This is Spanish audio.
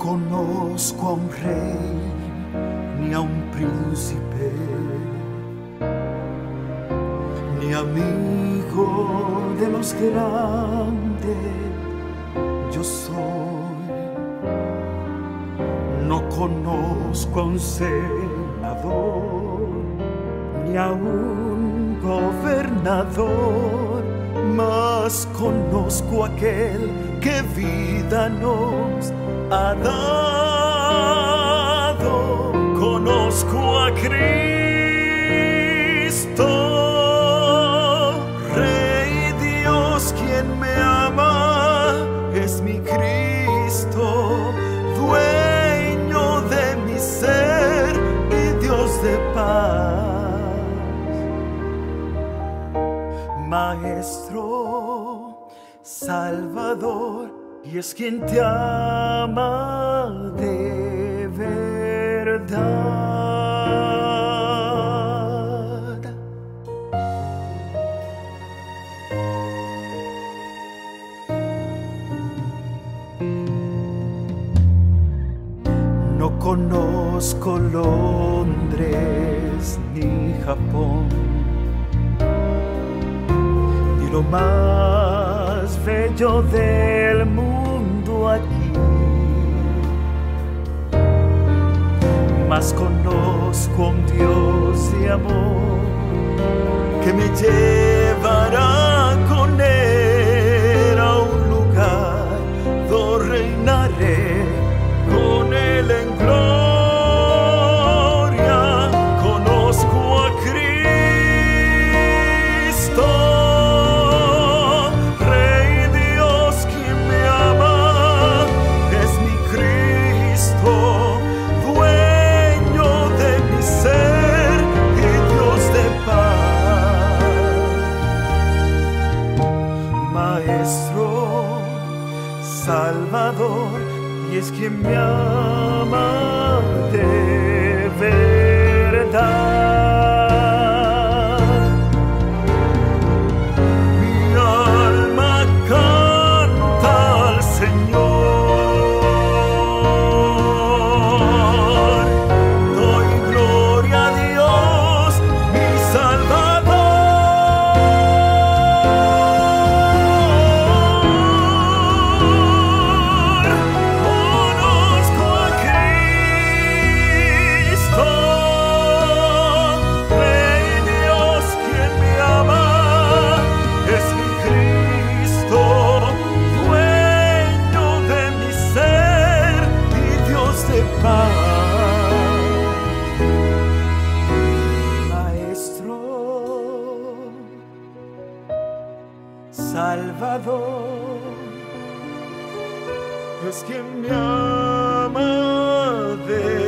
conozco a un rey ni a un príncipe, ni amigo de los grandes yo soy. No conozco a un senador ni a un gobernador, mas conozco a aquel que vida nos ha dado. Conozco a Cristo, Rey Dios, quien me ama, es mi Cristo, dueño de mi ser y Dios de paz. Maestro, Salvador, y es quien te ama de verdad. No conozco Londres ni Japón, ni lo más bello del mundo aquí, mas conozco a un Dios de amor que me llevará con él a un lugar donde reinaré con él en gloria. Conozco a Cristo, Rey Dios, quien me ama, es mi Cristo, dueño de mi ser y Dios de paz. Maestro, Salvador, y es quien me ama de verdad. Mi alma canta al Señor, doy gloria a Dios, mi Salvador. Conozco a Cristo, Rey Dios, quien me ama, es mi Cristo, dueño de mi ser y Dios de paz. Maestro, Salvador, es quien me ama de